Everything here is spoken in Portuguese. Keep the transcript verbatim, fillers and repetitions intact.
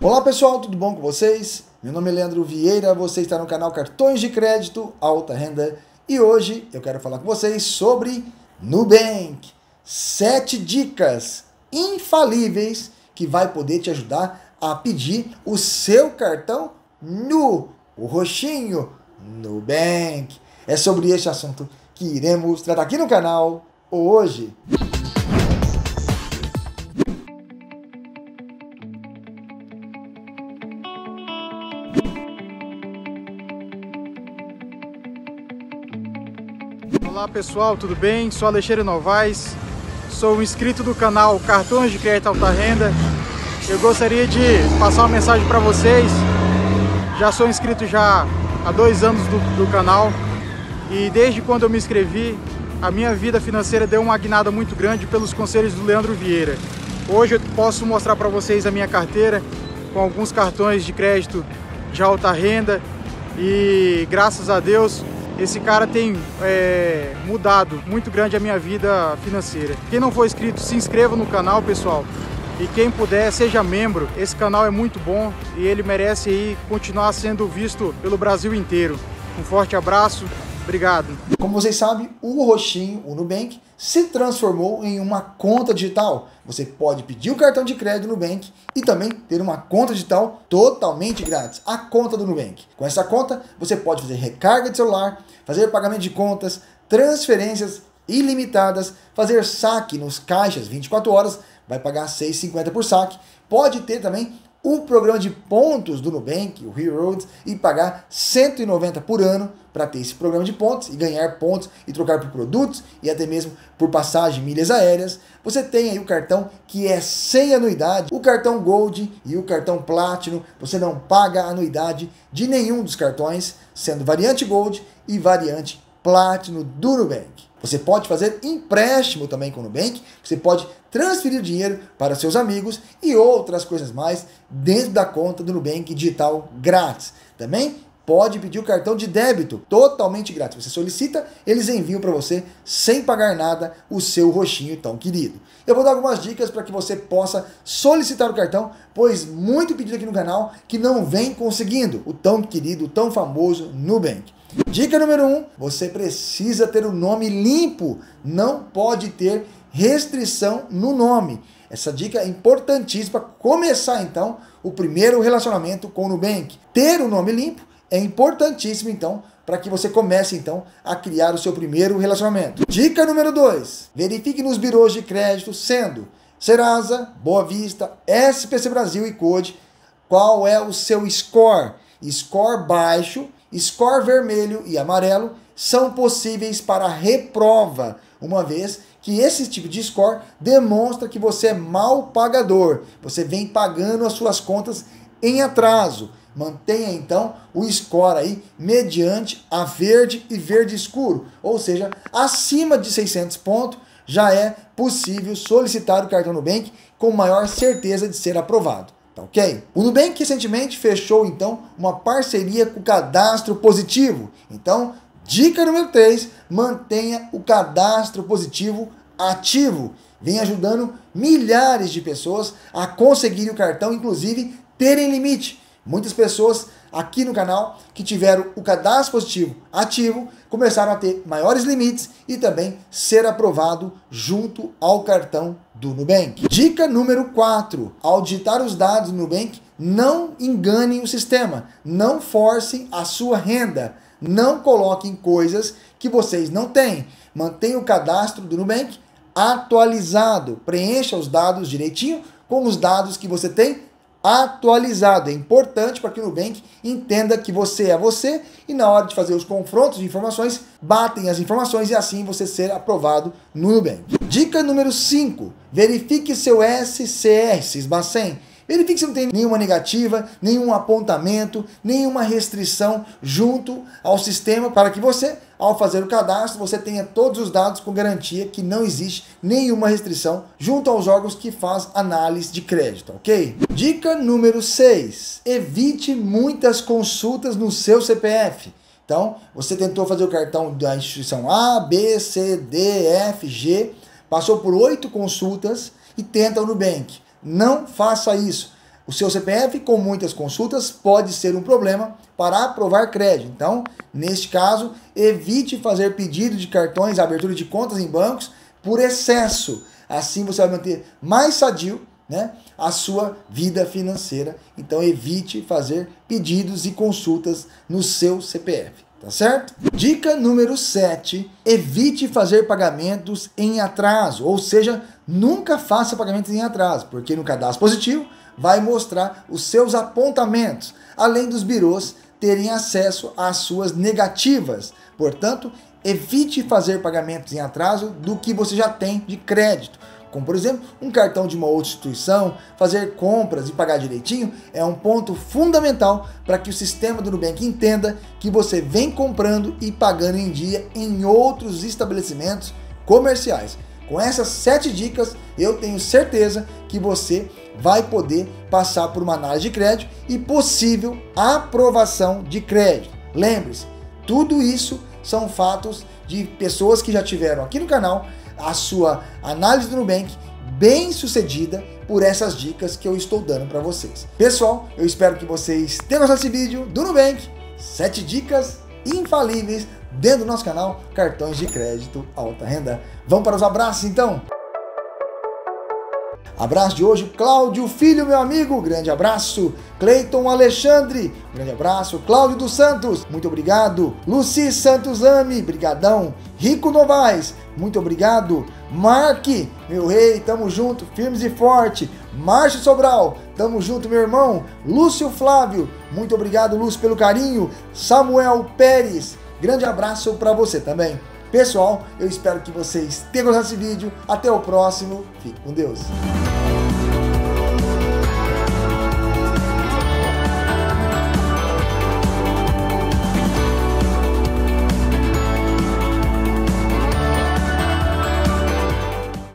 Olá pessoal, tudo bom com vocês? Meu nome é Leandro Vieira, você está no canal Cartões de Crédito Alta Renda e hoje eu quero falar com vocês sobre Nubank. Sete dicas infalíveis que vai poder te ajudar a pedir o seu cartão Nu, o roxinho Nubank. É sobre este assunto que iremos tratar aqui no canal hoje. Olá pessoal, tudo bem? Sou Alexandre Novaes, sou um inscrito do canal Cartões de Crédito Alta Renda. Eu gostaria de passar uma mensagem para vocês. Já sou inscrito já há dois anos do, do canal e desde quando eu me inscrevi, a minha vida financeira deu uma guinada muito grande pelos conselhos do Leandro Vieira. Hoje eu posso mostrar para vocês a minha carteira com alguns cartões de crédito de alta renda e graças a Deus esse cara tem é, mudado muito grande a minha vida financeira. Quem não for inscrito, se inscreva no canal, pessoal. E quem puder, seja membro. Esse canal é muito bom e ele merece aí continuar sendo visto pelo Brasil inteiro. Um forte abraço, obrigado. Como vocês sabem, o roxinho, o Nubank, se transformou em uma conta digital. Você pode pedir o cartão de crédito do Nubank e também ter uma conta digital totalmente grátis, a conta do Nubank. Com essa conta, você pode fazer recarga de celular, fazer pagamento de contas, transferências ilimitadas, fazer saque nos caixas vinte e quatro horas, vai pagar seis reais e cinquenta centavos por saque. Pode ter também o programa de pontos do Nubank, o Heroes, e pagar cento e noventa reais por ano para ter esse programa de pontos e ganhar pontos e trocar por produtos e até mesmo por passagem, milhas aéreas. Você tem aí o cartão que é sem anuidade, o cartão Gold e o cartão Platinum. Você não paga anuidade de nenhum dos cartões, sendo variante Gold e variante Platinum do Nubank. Você pode fazer empréstimo também com o Nubank, você pode transferir dinheiro para seus amigos e outras coisas mais dentro da conta do Nubank digital grátis. Também pode pedir o cartão de débito totalmente grátis. Você solicita, eles enviam para você sem pagar nada o seu roxinho tão querido. Eu vou dar algumas dicas para que você possa solicitar o cartão, pois muito pedido aqui no canal que não vem conseguindo o tão querido, o tão famoso Nubank. Dica número um, você precisa ter o nome limpo, não pode ter restrição no nome. Essa dica é importantíssima para começar então o primeiro relacionamento com o Nubank. Ter o nome limpo é importantíssimo então para que você comece então a criar o seu primeiro relacionamento. Dica número dois, verifique nos birôs de crédito sendo Serasa, Boa Vista, S P C Brasil e Code qual é o seu score. Score baixo, score vermelho e amarelo são possíveis para reprova, uma vez que esse tipo de score demonstra que você é mal pagador, você vem pagando as suas contas em atraso. Mantenha então o score aí mediante a verde e verde escuro, ou seja, acima de seiscentos pontos já é possível solicitar o cartão Nubank com maior certeza de ser aprovado. Tá ok? O Nubank recentemente fechou então uma parceria com o Cadastro Positivo. Então, dica número três, mantenha o Cadastro Positivo ativo. Vem ajudando milhares de pessoas a conseguirem o cartão, inclusive terem limite. Muitas pessoas aqui no canal que tiveram o Cadastro Positivo ativo começaram a ter maiores limites e também ser aprovado junto ao cartão do Nubank. Dica número quatro. Ao digitar os dados do Nubank, não enganem o sistema. Não forcem a sua renda. Não coloquem coisas que vocês não têm. Mantenha o cadastro do Nubank atualizado. Preencha os dados direitinho com os dados que você tem atualizado. É importante para que o Nubank entenda que você é você e na hora de fazer os confrontos de informações, batem as informações e assim você ser aprovado no Nubank. Dica número cinco. Verifique seu S C R, Sisbacen. Verifique se não tem nenhuma negativa, nenhum apontamento, nenhuma restrição junto ao sistema para que você, ao fazer o cadastro, você tenha todos os dados com garantia que não existe nenhuma restrição junto aos órgãos que faz análise de crédito, ok? Dica número seis. Evite muitas consultas no seu C P F. Então, você tentou fazer o cartão da instituição A, B, C, D, F, G, passou por oito consultas e tenta o Nubank. Não faça isso. O seu C P F com muitas consultas pode ser um problema para aprovar crédito. Então, neste caso, evite fazer pedido de cartões, abertura de contas em bancos por excesso. Assim você vai manter mais sadio, né, a sua vida financeira. Então, evite fazer pedidos e consultas no seu C P F. Tá certo? Dica número sete. Evite fazer pagamentos em atraso. Ou seja, nunca faça pagamentos em atraso, porque no cadastro positivo vai mostrar os seus apontamentos, além dos birôs terem acesso às suas negativas. Portanto, evite fazer pagamentos em atraso do que você já tem de crédito. Como, por exemplo, um cartão de uma outra instituição, fazer compras e pagar direitinho é um ponto fundamental para que o sistema do Nubank entenda que você vem comprando e pagando em dia em outros estabelecimentos comerciais. Com essas sete dicas, eu tenho certeza que você vai poder passar por uma análise de crédito e possível aprovação de crédito. Lembre-se, tudo isso são fatos de pessoas que já tiveram aqui no canal a sua análise do Nubank bem sucedida por essas dicas que eu estou dando para vocês. Pessoal, eu espero que vocês tenham gostado desse vídeo do Nubank, sete dicas infalíveis dentro do nosso canal Cartões de Crédito Alta Renda. Vamos para os abraços então? Abraço de hoje, Cláudio Filho, meu amigo, grande abraço. Cleiton Alexandre, grande abraço. Cláudio dos Santos, muito obrigado. Luci Santos Ami, brigadão. Rico Novaes, muito obrigado. Mark, meu rei, tamo junto, firmes e forte. Márcio Sobral, tamo junto, meu irmão. Lúcio Flávio, muito obrigado, Lúcio, pelo carinho. Samuel Pérez, grande abraço para você também. Pessoal, eu espero que vocês tenham gostado desse vídeo. Até o próximo. Fique com Deus.